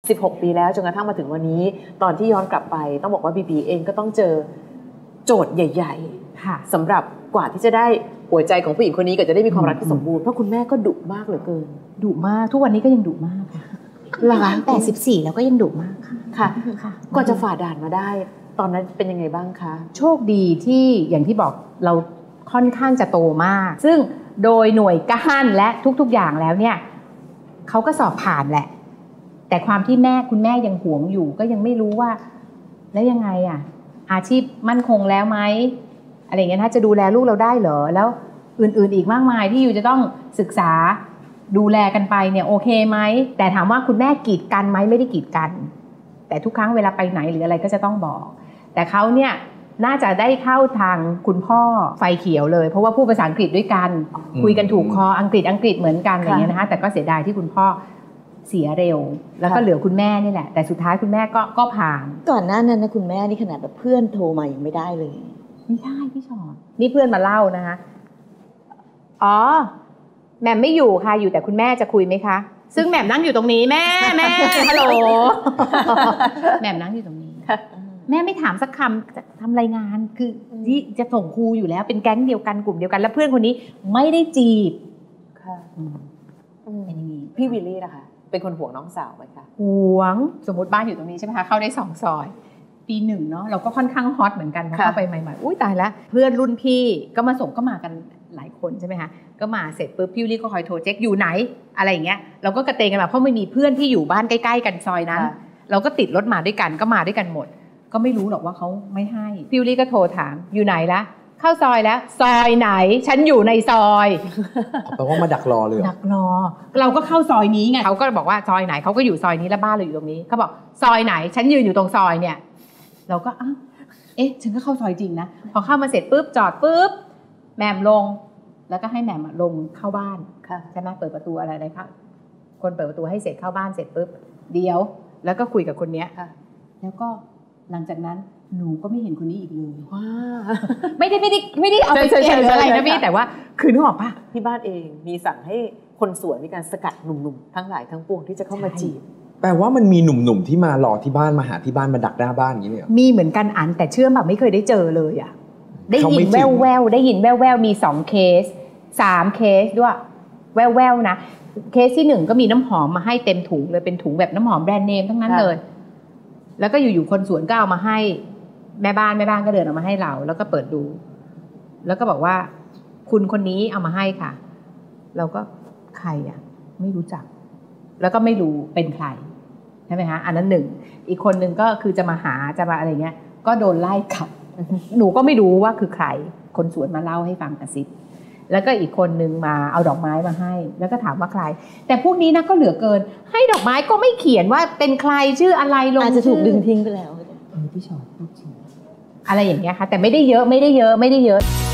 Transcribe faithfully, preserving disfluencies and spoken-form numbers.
สิบหกปีแล้วจนกระทั่งมาถึงวันนี้ตอนที่ย้อนกลับไปต้องบอกว่าบีบีเองก็ต้องเจอโจทย์ใหญ่ๆสำหรับกว่าที่จะได้หัวใจของผู้หญิงคนนี้ก็จะได้มีความรักที่สมบูรณ์เพราะคุณแม่ก็ดุมากเหลือเกินดุมากทุกวันนี้ก็ยังดุมากค่ะหลังแปดสิบสี่แล้วก็ยังดุมากค่ะค่ะกว่าจะฝ่าด่านมาได้ตอนนั้นเป็นยังไงบ้างคะโชคดีที่อย่างที่บอกเราค่อนข้างจะโตมากซึ่งโดยหน่วยก้านและทุกๆอย่างแล้วเนี่ยเขาก็สอบผ่านแหละแต่ความที่แม่คุณแม่ยังหวงอยู่ก็ยังไม่รู้ว่าแล้วยังไงอ่ะอาชีพมั่นคงแล้วไหมอะไรเงี้ยนะจะดูแลลูกเราได้เหรอแล้วอื่นๆอีกมากมายที่อยู่จะต้องศึกษาดูแลกันไปเนี่ยโอเคไหมแต่ถามว่าคุณแม่กีดกันไหมไม่ได้กีดกันแต่ทุกครั้งเวลาไปไหนหรืออะไรก็จะต้องบอกแต่เขาเนี่ยน่าจะได้เข้าทางคุณพ่อไฟเขียวเลยเพราะว่าพูดภาษาอังกฤษด้วยกันคุยกันถูกคออังกฤษอังกฤษเหมือนกันอะไรเงี้ยนะคะแต่ก็เสียดายที่คุณพ่อเสียเร็วแล้วก็เหลือคุณแม่นี่แหละแต่สุดท้ายคุณแม่ก็ก็ผ่านก่อนหน้านั้นนะคุณแม่นี่ขนาดแบบเพื่อนโทรมายังไม่ได้เลยไม่ได้พี่ชอดนี่เพื่อนมาเล่านะคะอ๋อแหม่มไม่อยู่ค่ะอยู่แต่คุณแม่จะคุยไหมคะซึ่งแหม่มนั่งอยู่ตรงนี้แม่แม่ฮัลโหลแหม่มนั่งอยู่ตรงนี้แม่ไม่ถามสักคำจะทำรายงานคือที่จะส่งครูอยู่แล้วเป็นแก๊งเดียวกันกลุ่มเดียวกันแล้วเพื่อนคนนี้ไม่ได้จีบค่ะเป็นอย่างนี้พี่วิลลี่นะคะเป็นคนห่วงน้องสาวไหมคะห่วงสมมติบ้านอยู่ตรงนี้ใช่ไหมคะเข้าได้สองซอยปีหนึ่งเนาะเราก็ค่อนข้างฮอตเหมือนกันเข้าไปใหม่ๆอุ้ยตายแล้วเพื่อนรุ่นพี่ก็มาส่งก็มากันหลายคนใช่ไหมคะก็มาเสร็จปุ๊บพี่วิลลี่ก็คอยโทรเช็คอยู่ไหนอะไรอย่างเงี้ยเราก็กระเตงกันมาเพราะไม่มีเพื่อนที่อยู่บ้านใกล้ๆกันซอยนั้นเราก็ติดรถมาด้วยกันก็มาด้วยกันหมดก็ไม่รู้หรอกว่าเขาไม่ให้พี่วิลลี่ก็โทรถามอยู่ไหนละเข้าซอยแล้วซอยไหนฉันอยู่ในซอยแปลว่ามาดักรอเลยดักรอเราก็เข้าซอยนี้ไงเขาก็บอกว่าซอยไหนเขาก็อยู่ซอยนี้แล้วบ้านเราอยู่ตรงนี้เขาบอกซอยไหนฉันยืนอยู่ตรงซอยเนี่ยเราก็อ้าวเอ๊ะฉันก็เข้าซอยจริงนะพอเข้ามาเสร็จปุ๊บจอดปุ๊บแหม่มลงแล้วก็ให้แหม่มลงเข้าบ้านใช่ไหมเปิดประตูอะไรอะไรครับคนเปิดประตูให้เสร็จเข้าบ้านเสร็จปุ๊บเดี๋ยวแล้วก็คุยกับคนนี้แล้วก็หลังจากนั้นหนูก็ไม่เห็นคนนี้อีกเลยว้าไม่ได้ไม่ได้ไม่ได้เอาไปเฉยๆอะไรนะพี่แต่ว่าคือนึกออกปะที่บ้านเองมีสั่งให้คนสวนมีการสกัดหนุ่มๆทั้งหลายทั้งปวงที่จะเข้ามาจีบแปลว่ามันมีหนุ่มๆที่มารอที่บ้านมาหาที่บ้านมาดักหน้าบ้านอย่างนี้เลยมีเหมือนกันอันแต่เชื่อแบบไม่เคยได้เจอเลยอ่ะได้ยินแววๆได้ยินแววๆมีสองเคสสามเคสด้วยแววๆนะเคสที่หนึ่งก็มีน้ำหอมมาให้เต็มถุงเลยเป็นถุงแบบน้ำหอมแบรนด์เนมทั้งนั้นเลยแล้วก็อยู่ๆคนสวนก็เอามาให้แม่บ้านแม่บ้านก็เดินเอามาให้เราแล้วก็เปิดดูแล้วก็บอกว่าคุณคนนี้เอามาให้ค่ะเราก็ใครอ่ะไม่รู้จักแล้วก็ไม่รู้เป็นใครใช่ไหมคะอันนั้นหนึ่งอีกคนหนึ่งก็คือจะมาหาจะมาอะไรเงี้ยก็โดนไล่กลับหนูก็ไม่รู้ว่าคือใครคนสวนมาเล่าให้ฟังกระซิบแล้วก็อีกคนนึงมาเอาดอกไม้มาให้แล้วก็ถามว่าใครแต่พวกนี้นะก็เหลือเกินให้ดอกไม้ก็ไม่เขียนว่าเป็นใครชื่ออะไรลงอาจจะถูกดึงทิ้งไปแล้วเออพี่ชอตพูดจริงอะไรอย่างเงี้ยค่ะแต่ไม่ได้เยอะไม่ได้เยอะไม่ได้เยอะ